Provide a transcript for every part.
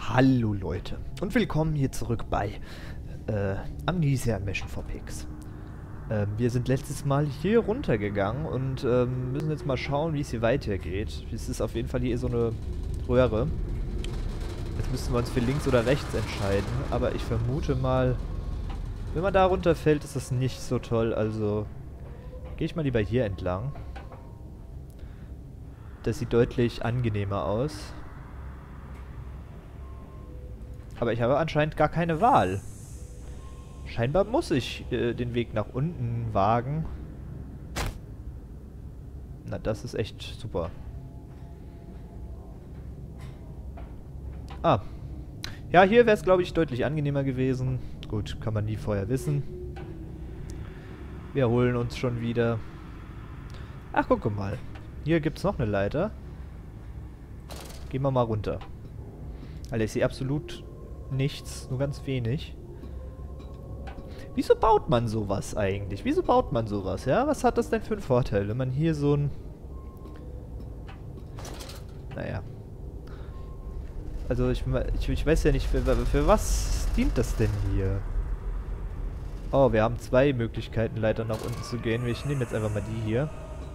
Hallo Leute und willkommen hier zurück bei Amnesia Mission for Pigs. Wir sind letztes Mal hier runtergegangen und müssen jetzt mal schauen, wie es hier weitergeht. Es ist auf jeden Fall hier so eine Röhre. Jetzt müssen wir uns für links oder rechts entscheiden, aber ich vermute mal, wenn man da runterfällt, ist das nicht so toll, also gehe ich mal lieber hier entlang. Das sieht deutlich angenehmer aus. Aber ich habe anscheinend gar keine Wahl. Scheinbar muss ich den Weg nach unten wagen. Na, das ist echt super. Ah. Ja, hier wäre es, glaube ich, deutlich angenehmer gewesen. Gut, kann man nie vorher wissen. Wir holen uns schon wieder. Ach, guck mal. Hier gibt es noch eine Leiter. Gehen wir mal runter. Alter, ich sehe absolut nichts, nur ganz wenig. Wieso baut man sowas eigentlich? Wieso baut man sowas, ja? Was hat das denn für einen Vorteil, wenn man hier so ein... Naja. Also ich weiß ja nicht, für was dient das denn hier? Oh, wir haben zwei Möglichkeiten, Leiter nach unten zu gehen. Ich nehme jetzt einfach mal die hier.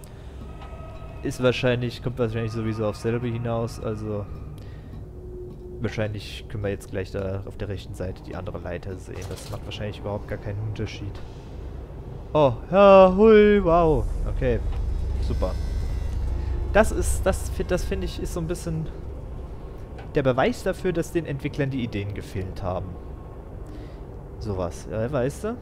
Kommt wahrscheinlich sowieso auf selbe hinaus, also... Wahrscheinlich können wir jetzt gleich da auf der rechten Seite die andere Leiter sehen. Das macht wahrscheinlich überhaupt gar keinen Unterschied. Oh, ja, hui, wow. Okay, super. Das finde ich, ist so ein bisschen der Beweis dafür, dass den Entwicklern die Ideen gefehlt haben. Sowas, ja, weißt du?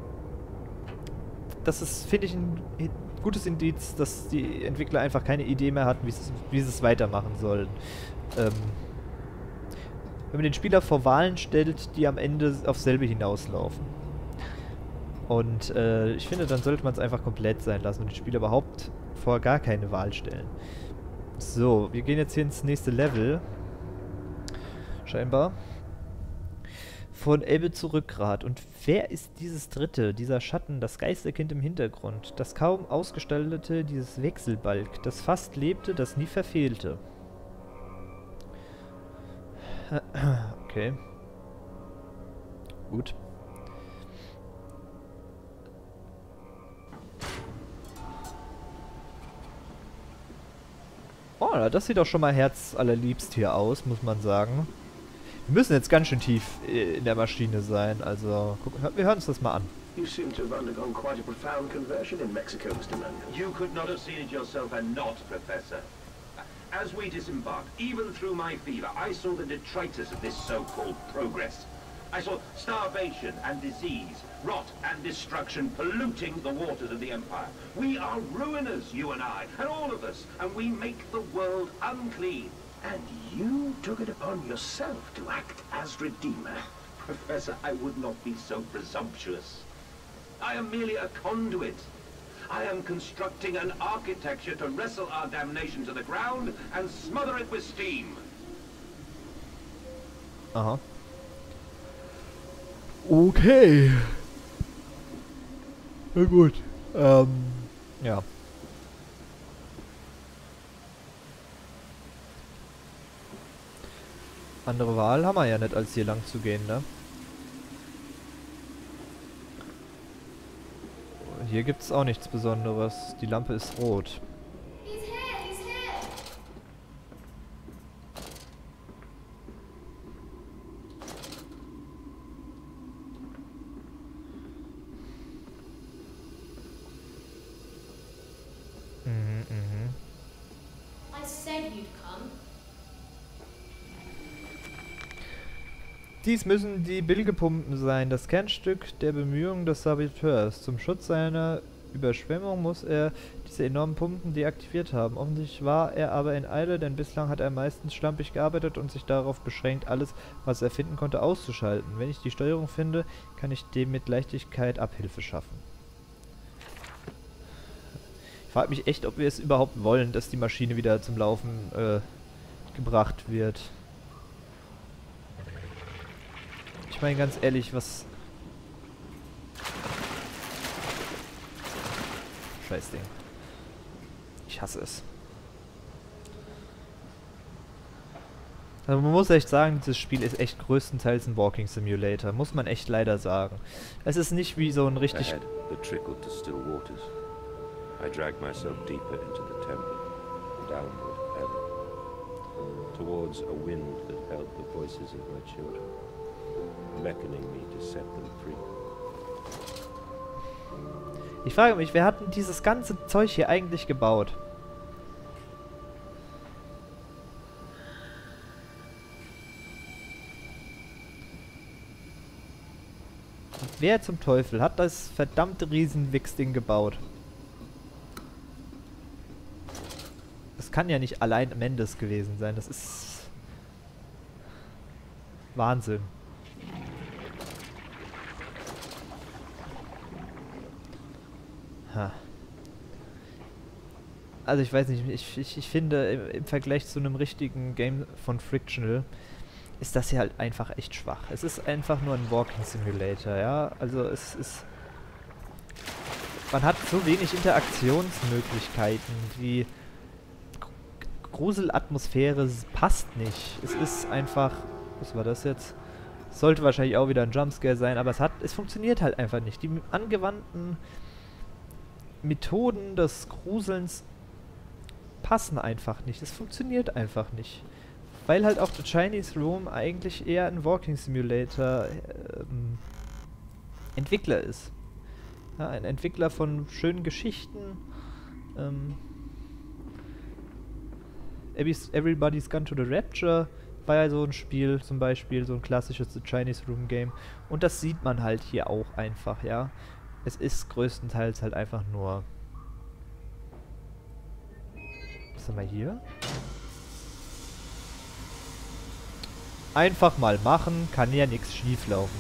Das ist, finde ich, ein gutes Indiz, dass die Entwickler einfach keine Idee mehr hatten, wie sie es weitermachen sollen. Wenn man den Spieler vor Wahlen stellt, die am Ende auf selbe hinauslaufen. Und ich finde, dann sollte man es einfach komplett sein lassen und den Spieler überhaupt vor gar keine Wahl stellen. So, wir gehen jetzt hier ins nächste Level. Scheinbar. Von Ebbe zu Rückgrat. Und wer ist dieses Dritte, dieser Schatten, das Geisterkind im Hintergrund? Das kaum ausgestaltete, dieses Wechselbalg, das fast lebte, das nie verfehlte. Okay. Gut. Oh, das sieht doch schon mal herzallerliebst hier aus, muss man sagen. Wir müssen jetzt ganz schön tief in der Maschine sein, also wir hören uns das mal an. You seem to have undergone quite a profound conversion in Mexico, Mr. Mann. You could not have seen it yourself and not, Professor. As we disembarked, even through my fever, I saw the detritus of this so-called progress. I saw starvation and disease, rot and destruction polluting the waters of the Empire. We are ruiners, you and I, and all of us, and we make the world unclean. And you took it upon yourself to act as Redeemer. Professor, I would not be so presumptuous. I am merely a conduit. I am constructing an architecture to wrestle our damnation to the ground and smother it with steam. Aha. Okay. Na gut. Ja. Andere Wahl haben wir ja nicht, als hier lang zu gehen, ne? Hier gibt es auch nichts Besonderes. Die Lampe ist rot. I said you'd come. Dies müssen die Bilgepumpen sein, das Kernstück der Bemühungen des Saboteurs. Zum Schutz seiner Überschwemmung muss er diese enormen Pumpen deaktiviert haben. Offensichtlich war er aber in Eile, denn bislang hat er meistens schlampig gearbeitet und sich darauf beschränkt, alles, was er finden konnte, auszuschalten. Wenn ich die Steuerung finde, kann ich dem mit Leichtigkeit Abhilfe schaffen. Ich frage mich echt, ob wir es überhaupt wollen, dass die Maschine wieder zum Laufen gebracht wird. Ich meine ganz ehrlich, was... Scheißding. Ich hasse es. Also man muss echt sagen, dieses Spiel ist echt größtenteils ein Walking Simulator. Muss man echt leider sagen. Es ist nicht wie so ein richtig... Ahead, the trickle to still waters. I dragged myself deeper into the temple, downward ever, towards a wind that held the voices of my children, beckoning me to set them free. Ich frage mich, wer hat denn dieses ganze Zeug hier eigentlich gebaut? Wer zum Teufel hat das verdammte Riesen-Wichs-Ding gebaut? Das kann ja nicht allein Mendes gewesen sein. Das ist... Wahnsinn. Ha. Also ich weiß nicht, ich finde im Vergleich zu einem richtigen Game von Frictional ist das hier halt einfach echt schwach. Es ist einfach nur ein Walking Simulator, ja. Also es ist... Man hat so wenig Interaktionsmöglichkeiten, die Gruselatmosphäre passt nicht. Es ist einfach... Was war das jetzt? Sollte wahrscheinlich auch wieder ein Jumpscare sein, aber es funktioniert halt einfach nicht. Die angewandten Methoden des Gruselns passen einfach nicht. Es funktioniert einfach nicht. Weil halt auch The Chinese Room eigentlich eher ein Walking Simulator Entwickler ist. Ja, ein Entwickler von schönen Geschichten. Everybody's Gone to the Rapture war ja so ein Spiel, zum Beispiel, so ein klassisches The Chinese Room Game. Und das sieht man halt hier auch einfach, ja. Es ist größtenteils halt einfach nur... Was haben wir hier? Einfach mal machen, kann ja nichts schief laufen.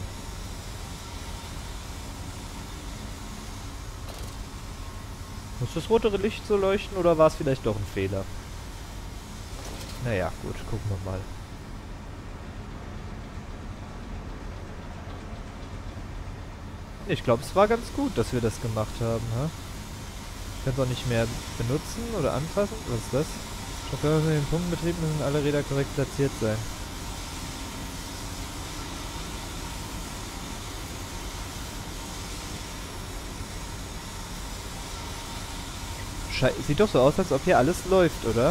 Muss das rote Licht so leuchten oder war es vielleicht doch ein Fehler? Naja, gut, gucken wir mal. Ich glaube, es war ganz gut, dass wir das gemacht haben, ha? Ich kann es auch nicht mehr benutzen oder anfassen. Was ist das? Chauffeur in den Pumpenbetrieb müssen alle Räder korrekt platziert sein. Sieht doch so aus, als ob hier alles läuft, oder?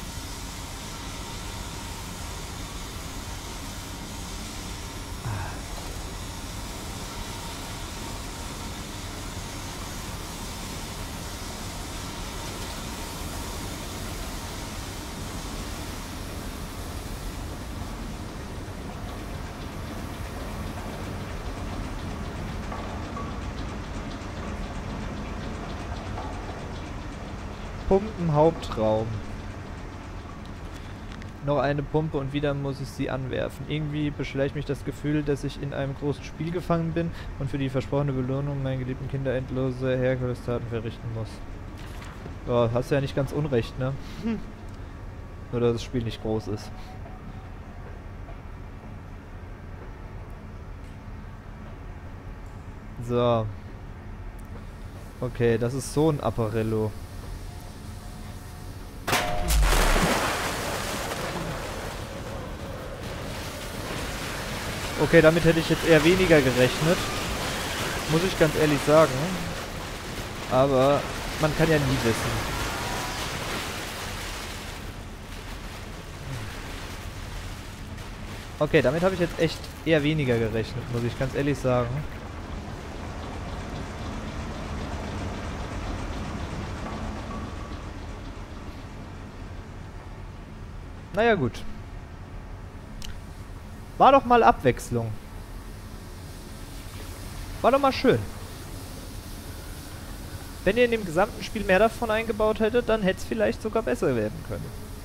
Pumpenhauptraum. Noch eine Pumpe und wieder muss ich sie anwerfen. Irgendwie beschleicht mich das Gefühl, dass ich in einem großen Spiel gefangen bin und für die versprochene Belohnung meinen geliebten Kinder endlose Herkules-Taten verrichten muss. Ja, hast du ja nicht ganz unrecht, ne? Nur, dass das Spiel nicht groß ist. So. Okay, das ist so ein Apparello. Okay, damit hätte ich jetzt eher weniger gerechnet. Muss ich ganz ehrlich sagen. Aber man kann ja nie wissen. Okay, damit habe ich jetzt echt eher weniger gerechnet, muss ich ganz ehrlich sagen. Naja, gut. War doch mal Abwechslung. War doch mal schön. Wenn ihr in dem gesamten Spiel mehr davon eingebaut hättet, dann hätte es vielleicht sogar besser werden können.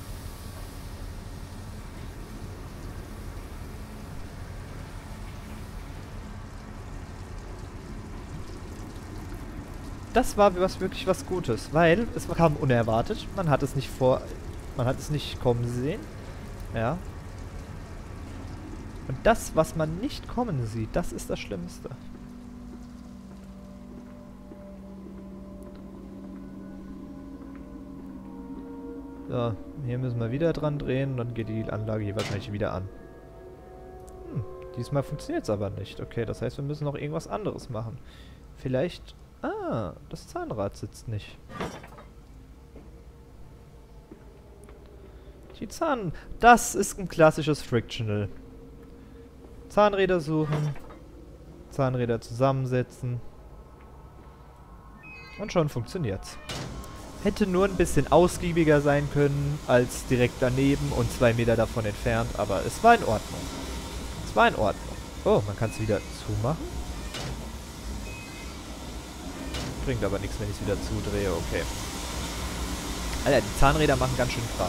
Das war wirklich was Gutes, weil es kam unerwartet. Man hat es nicht kommen sehen. Ja. Und das, was man nicht kommen sieht, das ist das Schlimmste. So, Hier müssen wir wieder dran drehen, dann geht die Anlage hier wahrscheinlich wieder an. Diesmal funktioniert es aber nicht. Okay, das heißt, wir müssen noch irgendwas anderes machen. Vielleicht... Ah, das Zahnrad sitzt nicht. Das ist ein klassisches Frictional. Zahnräder suchen. Zahnräder zusammensetzen. Und schon funktioniert's. Hätte nur ein bisschen ausgiebiger sein können als direkt daneben und 2 Meter davon entfernt, aber es war in Ordnung. Es war in Ordnung. Oh, man kann es wieder zumachen. Bringt aber nichts, wenn ich es wieder zudrehe. Okay. Alter, die Zahnräder machen ganz schön Krach.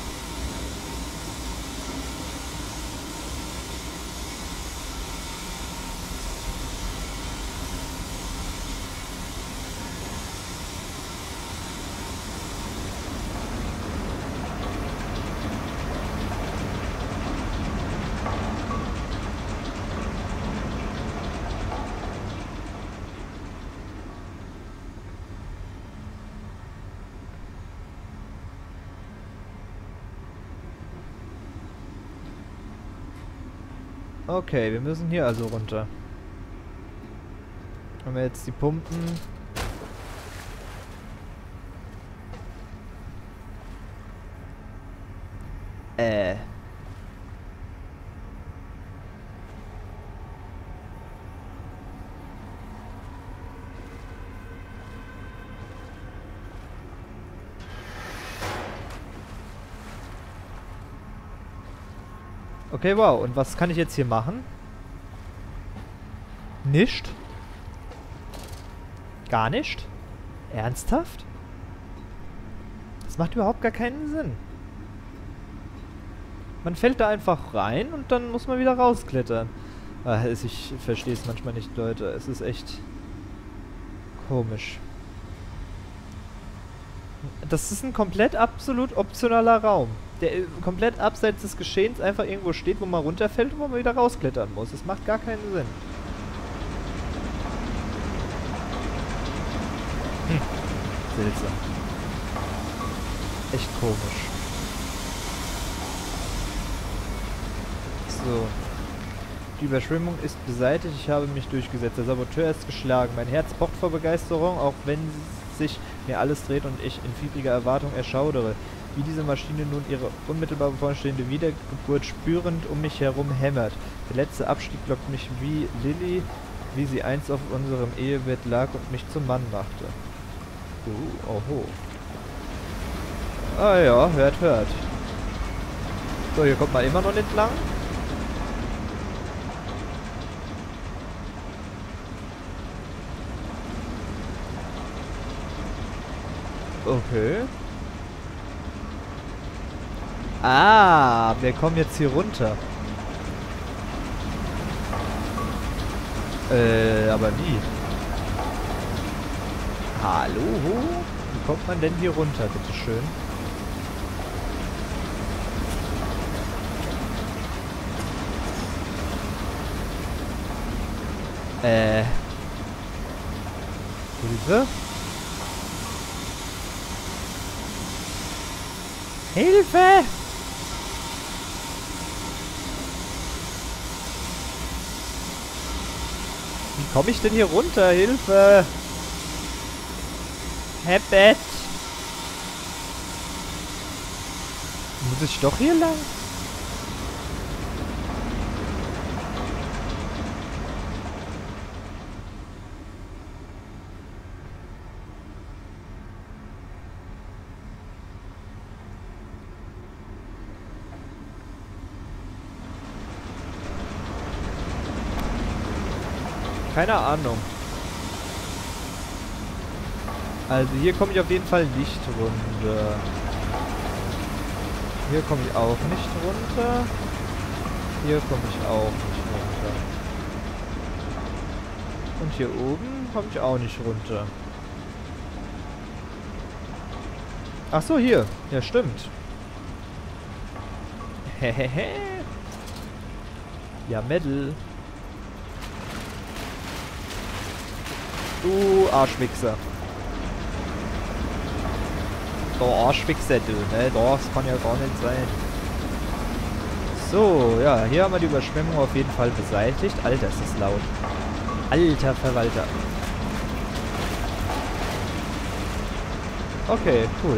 Okay, wir müssen hier also runter. Haben wir jetzt die Pumpen. Okay, wow. Und was kann ich jetzt hier machen? Nicht? Gar nicht? Ernsthaft? Das macht überhaupt gar keinen Sinn. Man fällt da einfach rein und dann muss man wieder rausklettern. Ich verstehe es manchmal nicht, Leute. Es ist echt komisch. Das ist ein komplett absolut optionaler Raum, der komplett abseits des Geschehens einfach irgendwo steht, wo man runterfällt und wo man wieder rausklettern muss. Das macht gar keinen Sinn. Seltsam. Echt komisch. So. Die Überschwemmung ist beseitigt, ich habe mich durchgesetzt. Der Saboteur ist geschlagen. Mein Herz pocht vor Begeisterung, auch wenn sich mir alles dreht und ich in fiebriger Erwartung erschaudere. Wie diese Maschine nun ihre unmittelbar bevorstehende Wiedergeburt spürend um mich herum hämmert. Der letzte Abstieg lockt mich wie Lilly, wie sie einst auf unserem Ehebett lag und mich zum Mann machte. Oho. Ah ja, hört. So, hier kommt man immer noch nicht lang. Okay. Ah, wir kommen jetzt hier runter. Aber wie? Hallo? Wie kommt man denn hier runter, bitteschön? Hilfe? Hilfe! Wie komme ich denn hier runter? Hilfe! Hebbet! Muss ich doch hier lang? Keine Ahnung. Also hier komme ich auf jeden Fall nicht runter. Hier komme ich auch nicht runter. Hier komme ich auch nicht runter. Und hier oben komme ich auch nicht runter. Ach so, hier. Ja, stimmt. Hehehe. Ja, Mädel. Du Arschwichser. Der Arschwichser, du, ne? Das kann ja gar nicht sein. So, ja, hier haben wir die Überschwemmung auf jeden Fall beseitigt. Alter, ist das laut. Alter Verwalter. Okay, cool.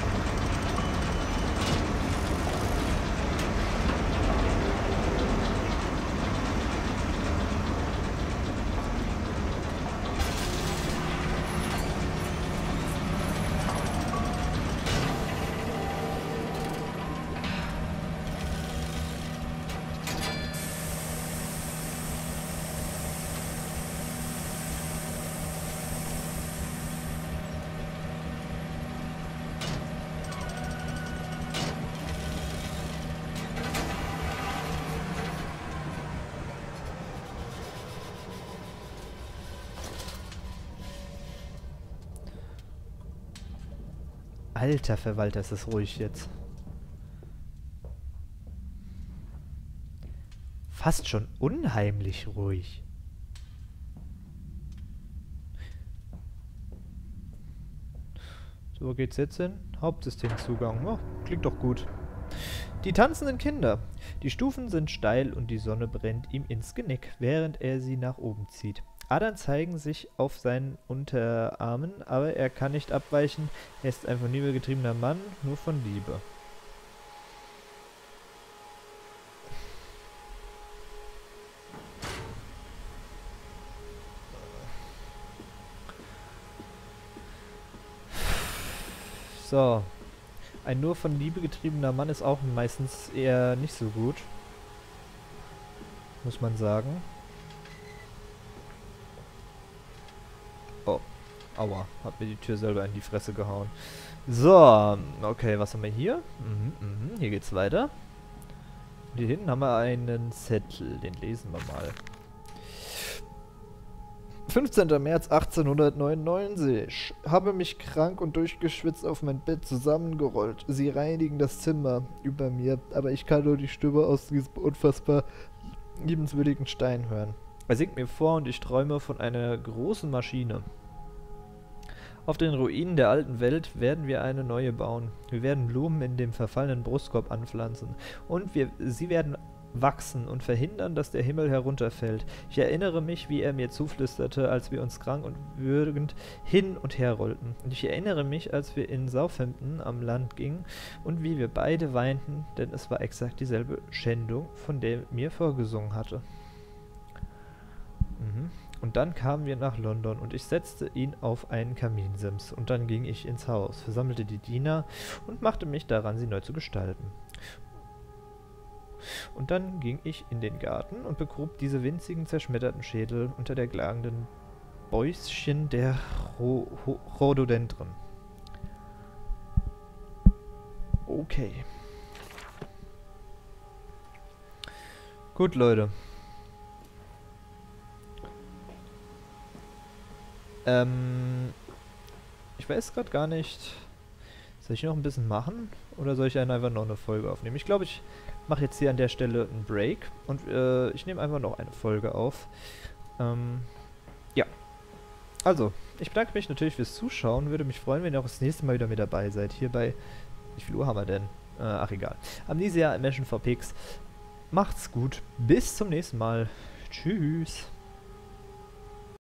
Alter Verwalter, ist es ruhig jetzt. Fast schon unheimlich ruhig. So, wo geht's jetzt hin? Hauptsystemzugang. Oh, klingt doch gut. Die tanzenden Kinder. Die Stufen sind steil und die Sonne brennt ihm ins Genick, während er sie nach oben zieht. Adern zeigen sich auf seinen Unterarmen, aber er kann nicht abweichen. Er ist ein von Liebe getriebener Mann, nur von Liebe. So. Ein nur von Liebe getriebener Mann ist auch meistens eher nicht so gut. Muss man sagen. Oh. Aua. Hat mir die Tür selber in die Fresse gehauen. So. Okay, was haben wir hier? Hier geht's weiter. Und hier hinten haben wir einen Zettel. Den lesen wir mal. 15. März 1899. Habe mich krank und durchgeschwitzt auf mein Bett zusammengerollt. Sie reinigen das Zimmer über mir, aber ich kann nur die Stimme aus diesem unfassbar liebenswürdigen Stein hören. Er singt mir vor und ich träume von einer großen Maschine. Auf den Ruinen der alten Welt werden wir eine neue bauen. Wir werden Blumen in dem verfallenen Brustkorb anpflanzen. Und sie werden wachsen und verhindern, dass der Himmel herunterfällt. Ich erinnere mich, wie er mir zuflüsterte, als wir uns krank und würgend hin und her rollten. Und ich erinnere mich, als wir in Southampton am Land gingen und wie wir beide weinten, denn es war exakt dieselbe Schändung, von der er mir vorgesungen hatte. Und dann kamen wir nach London und ich setzte ihn auf einen Kaminsims. Und dann ging ich ins Haus, versammelte die Diener und machte mich daran, sie neu zu gestalten. Und dann ging ich in den Garten und begrub diese winzigen, zerschmetterten Schädel unter der klagenden Bäuschen der Rhododendren. Okay. Gut, Leute. Ich weiß gerade gar nicht... Soll ich noch ein bisschen machen? Oder soll ich einfach noch eine Folge aufnehmen? Ich glaube, ich mache jetzt hier an der Stelle einen Break. Und ich nehme einfach noch eine Folge auf. Ja. Also, ich bedanke mich natürlich fürs Zuschauen. Würde mich freuen, wenn ihr auch das nächste Mal wieder mit dabei seid. Hier bei... Wie viel Uhr haben wir denn? Ach, egal. Amnesia Mission for Pigs. Macht's gut. Bis zum nächsten Mal. Tschüss.